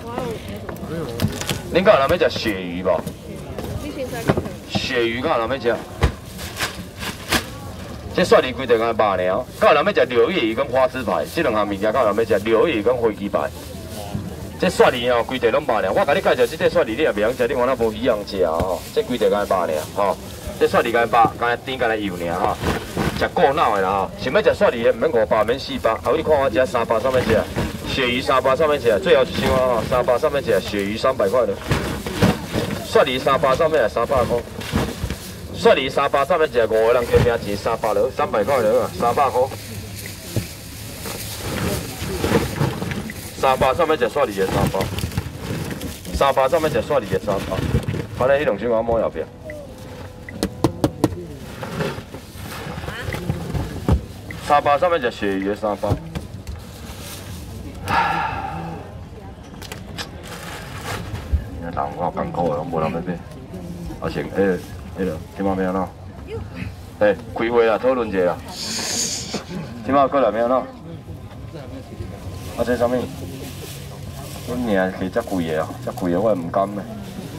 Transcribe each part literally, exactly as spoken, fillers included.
恁敢有人要食鳕鱼无？鳕鱼敢有人要食？这蒜鱼规定干百尔，敢有人要食柳叶鱼跟花枝排？这两项物件敢有人要食柳叶鱼跟飞机排？这蒜鱼哦，规定拢百尔。我甲你介绍，这个蒜鱼你也袂晓食，你看那无鱼通食哦。这规定干百尔吼，这蒜鱼干百，干甜干油尔吼。食过脑的啦吼，想要食蒜鱼的，免五百，免四百。后你看我食三百上面食，鳕鱼三百上面食，最后一箱啊吼，三百上面食，鳕鱼三百块了。蒜鱼三百上面三百块。 蒜鱼三百上面食五个人加名钱三百了，三百块了啊，三百块。三百上面食蒜鱼的三百，三百上面食蒜鱼的三百。反正迄两箱我摸后边。三百上面食鳕鱼的三百。你人我艰苦的，无人要买，而且诶。 迄落，即马要安怎？诶，开会啦，讨论一下啦。即马过来要安怎？啊，这啥物？阮娘摕遮贵的啊，遮贵的我毋甘咧。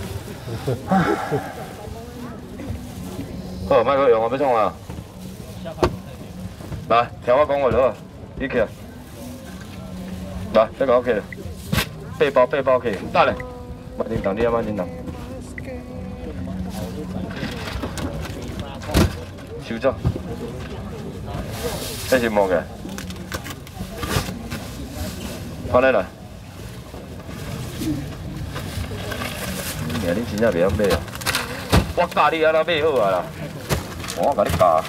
好，莫阁用啊，要创啊？来，听我讲话就好，你起来。来，这个 OK 了。背包，背包起，等咧。慢点动，你啊慢点动。 收走，这是毛个，翻来来。你真正袂晓买啊！我教你安怎买好啊啦，我甲你教，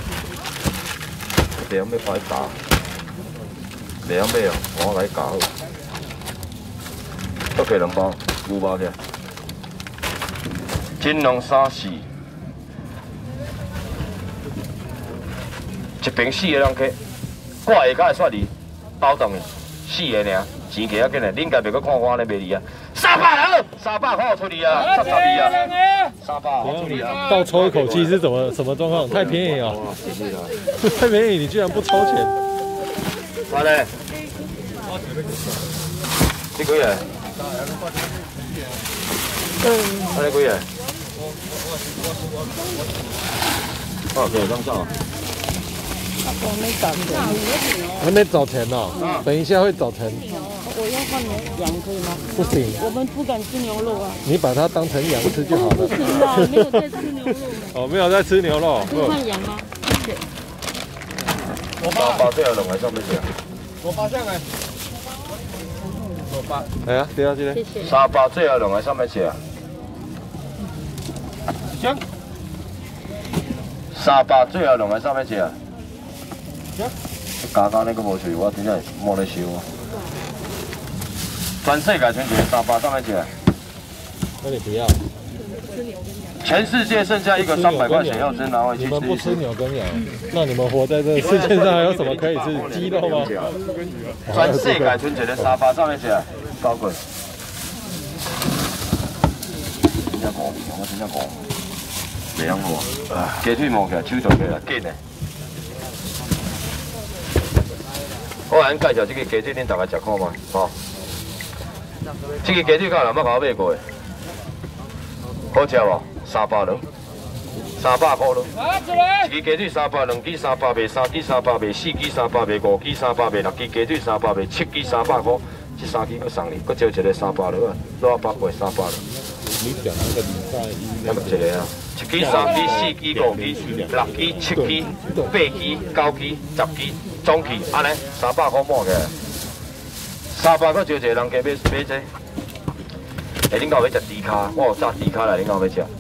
袂晓买快教，袂晓买哦，我甲你教好。再给两包，五包去。金龙沙士。 一瓶四个人客，我下骹会刷你包动四个尔，钱加啊紧嘞，恁家袂阁看我安尼卖你啊？三百了，三百块我出你啊，十十二啊，三百我出你啊。 倒抽一口气是怎么什么状况？太便宜了，太便宜，你居然不抽钱？ 好嘞，你几个？嗯，安尼几个？哦，对，刚上。 我没找钱， 还没找钱呢、哦，等一下会找钱。 我要换羊可以吗？ 不行， 我们不敢吃牛肉啊。 你把它当成羊吃就好了。 不行啦，没有在吃牛肉。 哦，没有在吃牛肉。 不换羊吗？谢谢。 我八八这样两个上面写。 我八上来。我八。 哎呀，对啊，这个。 谢谢。 三八这样两个上面写。行。三八最后两个上面写。 刚刚那个无趣，我真正没得收啊！全世界全球三百上面写。 那你不要。 全世界剩下一个三百块钱，要真拿回去你们不吃吃一吃。 牛跟羊，那你们活在这个世界上还有什么可以吃？鸡肉吗？ 全世界全球的沙发上面写高贵。真正讲，我真正讲，袂晓我。鸡腿摸起来，手做起来，紧的。 我先介绍这个鸡腿，恁大家食看嘛，吼、哦。这个鸡腿敢有人捌甲我买过的？好食无？三百两，三百块咯。一支鸡腿三百，两支三百卖，三支三百卖，四支三百卖，五支三百卖，六支鸡腿三百卖，七支三百块。这三支搁送你，搁招一个三百两啊，六百卖三百两。 你讲那个礼拜一， 那么一个啊，一支、三支、四支、五支、六支、七支、八支、九支、十支。 总期安尼三百块摸起来，三百块招一个人加买买这。哎，恁敢有要食猪脚？我有炸猪脚来，恁敢有要食？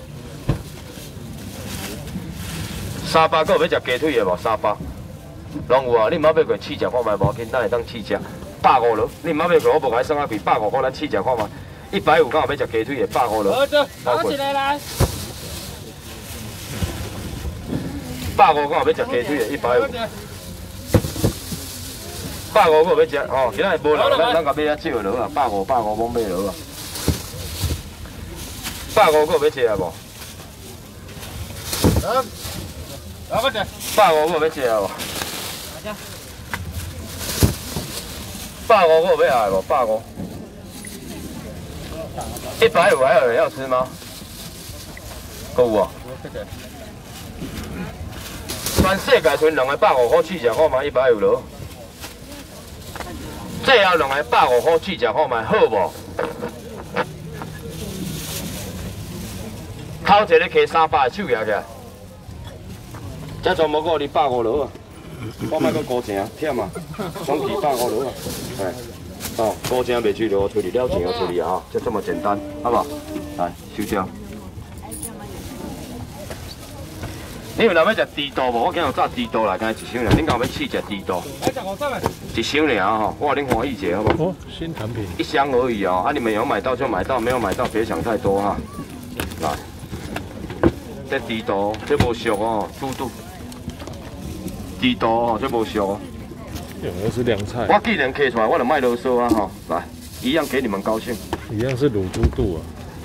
三百个有要食鸡腿的无？三百，拢有啊！你毋捌买过试食看卖无？紧，咱会当试食，百五了。你毋捌买过，我无甲你算啊贵，百五块咱试食看卖。一百五敢有要食鸡腿的？百五了。 儿子，拿起来来。 百五敢有要食鸡腿的？一百五。 百五个要食，吼，今仔无人，咱咱甲买遐少落啊，百五百五罔买落啊，百五个要食啊无？ 来，来快点。 百五个要食啊无？百五个要爱无？百五。 一百五还有人要吃吗？够有啊！全世界剩两个百五块试食看卖，一百五咯。最后两个百五块试食看卖，好无？头一个摕三百手举起来，这全部够你百五落啊！我卖个高正忝啊，总计百五落啊，哎。 哦，高正袂去了，处理了钱要处理啊，就这么简单，好不好？来收掉。你有若要食猪肚无？我今日有炸猪肚来，刚才一箱尔，恁敢有要试食猪肚？ 来食五十个。一箱尔吼，我恁欢喜一下，好不好？ 哦，新产品。 一箱而已哦，啊，你们有买到就买到，没有买到别想太多哈。来，这猪肚这无俗哦，猪肚。猪肚哦，这无俗哦。 有的是凉菜， 我既然刻出来，我就卖啰嗦啊哈！来，一样给你们高兴。 一样是卤猪肚啊，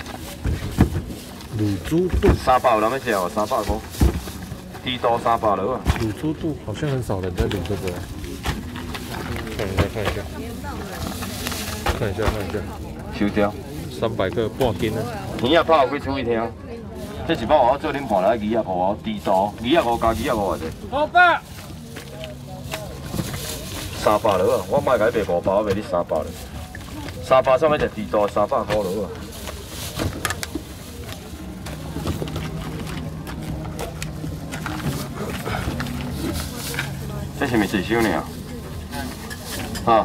卤猪肚三百有人要吃哦，三百块。猪肚三百了啊。 卤猪肚好像很少人在卤这个，看一下看一下，看一下看一下， 收掉。 三百个半斤啊！ 鱼啊泡有几出一听？这是包我做恁盘来鱼啊五，猪肚鱼啊五加鱼啊五偌济？ 五百。 三百了啊！我卖甲你卖五百，我卖你三百了。三百上面就猪肚三百块了啊！这是咪一箱呢？啊？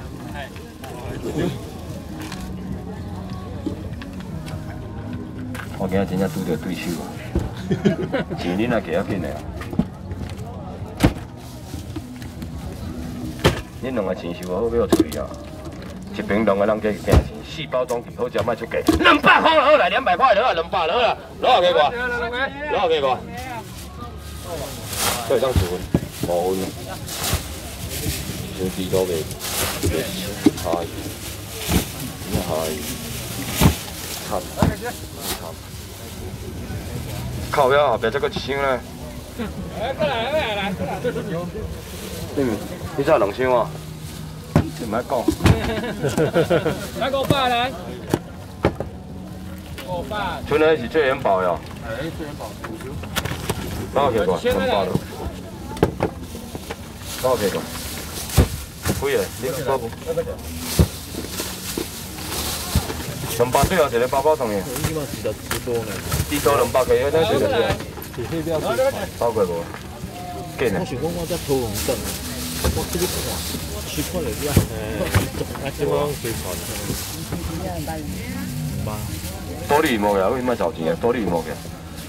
我今日真正拄到对手啊！钱恁也加啊紧的啊！ 恁两个钱收好，要处理啊！一瓶两个人加惊钱，四包装具好食，卖出价。两百块好来，两百块了啊，两百了啊，攞下几个？攞下几个？对，当十分，五分。小豬多嘅，係，咁係，差，差。靠腰後邊這個一箱咧。 來，過來，來來來。 你你才兩箱啊？你唔係講。 來五百來。五百。 剩的是最元寶呀。 哎，最元寶。 多少個？兩百了。多少個？幾個？你包不？兩百最後一個包包上嘅。 你嘛是在直播呢？ 至少兩百個，嗰陣時就是。 是黑料是包過無？幾呢？ 我想講我在偷紅燈，我這個看，去看了啲啊，誒，希望佢傳。 多利毛嘅，為乜找錢啊？多利毛嘅。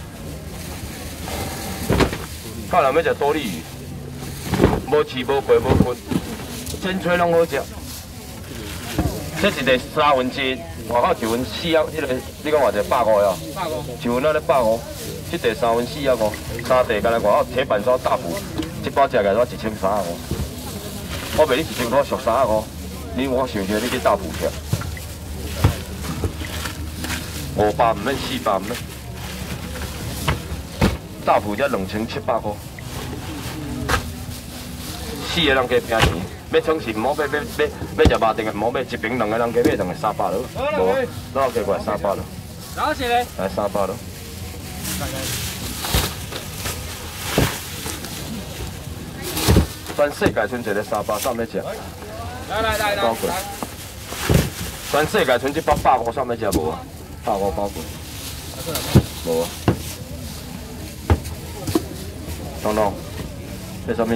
到人要食多利魚，無刺無皮無骨，煎脆攏好食。這是第三分之一，外口一分四啊，迄個你講偌濟百五呀？ 百五。 一份那咧百五，這第三分四啊五，三地干來外口鐵板燒大埔，一包食起來我一千三啊五。我賣你一千塊俗三啊五，你我想想你去大埔吃。五百唔免，四百唔免，大埔才两千七百块，四个人加拼钱，要充钱唔好买买买买食肉丁嘅，唔好买一瓶两个人加买两个三百咯，无，攞加过来三百咯， 攞錢咧？ 来三百咯。全世界剩一个三百，啥物食？ 來來來來。 包括。全世界剩一百百五，啥物食无啊？百五包括。无啊。东东，这什么？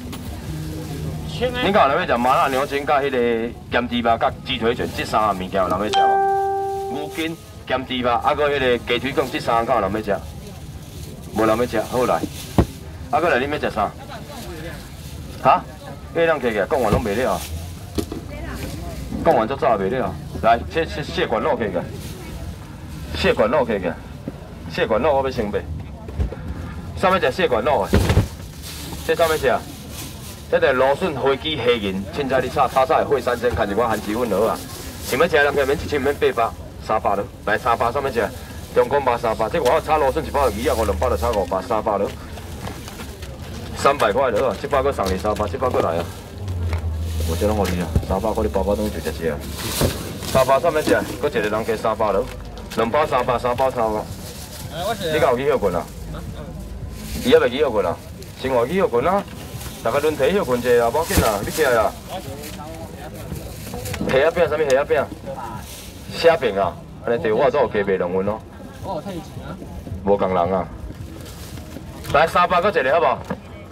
恁家有人要食麻辣牛筋，甲迄个咸猪肉，甲鸡腿卷，这三样物件有人要食无？牛筋、咸猪肉，啊，搁迄个鸡腿卷，这三样有人要食？无人要食，好来。啊，搁来恁要食啥？哈？迄人摕起来，讲完拢袂了。讲完足早袂了。来，这这血管肉摕起来，血管肉摕起来，血管肉我要先买。啥物食血管肉的？这啥物食？这个芦笋、花枝、虾仁、凊彩你炒炒炒的血三鲜，看一碗番薯粉好啊。想要食人可免一千，免八百，三百了。来三百，啥物食？中国麻三百，这外口炒芦笋一包就二啊五，两包就炒五百，三百了。三百块了啊，这包搁送你三百，这包搁来啊。我这拢互你啊，三百块你包包东西就食食啊。 三包三百只，搁一个人加三百了，两包三百，三包三百。 哎，我是。 你敢有去休困啊？伊还袂去休困啊？生活去休困啊？大家轮替休困者啊，无要紧啊，你起来啊。虾仔饼，啥物虾仔饼？虾饼啊，安尼对我做有加卖两份咯。 我有退钱啊。 无共人啊。来三百搁一个好无？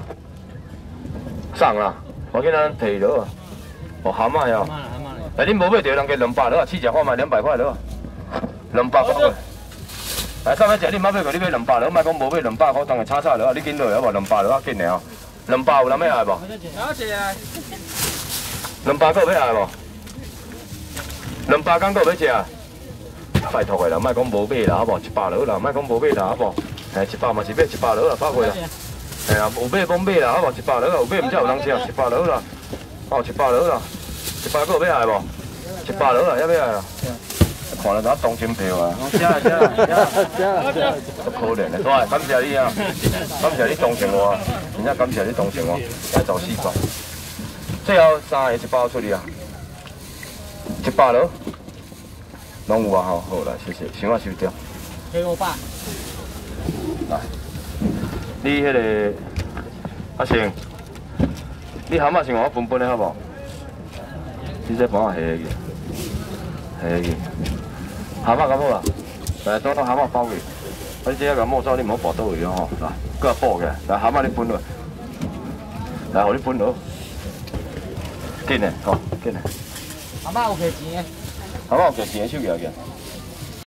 送啦，我给咱提落啊。哦，蛤蟆呀。哎，恁无买着人加两百落啊，试食看卖两百块落啊。两百块。来，上尾食你莫买个，你买两百落，莫讲无买两百块，当个炒炒落啊，你紧落好无？两百落啊，紧的哦。两百有人要爱无？ 了解啊。 两百个有要爱无？两百敢个要食？拜托的啦，莫讲无买啦，好无？一百落啦，莫讲无买啦，好无？哎，一百嘛是买一百落啦，百块啦。哎呀，有买讲买啦，好无？一百落啦，有买毋才有人吃，一百落啦。哦，一百落啦，一百个有要爱无？一百落啦，要要爱啦。看了咱当真票啊！吃啦吃啦吃啦吃啦吃啦！可怜的，对，感谢你啊，感谢你同情我，真正感谢你同情我，来做四包。最后三个一包出去啊，一百落，拢有啊吼，好啦，谢谢，先我收掉。 给我爸。 来，你迄个阿成，你蛤蟆先我分分的好无？你再帮我下去，下去。蛤蟆咁好啦，来当当蛤蟆包去。啊，你这个莫走，你唔好拔倒去吼。来，搁补起来。来，蛤蟆你分落，来，互你分落。紧的，吼，紧的。 蛤蟆有给钱的。 蛤蟆有给钱收起来嘅。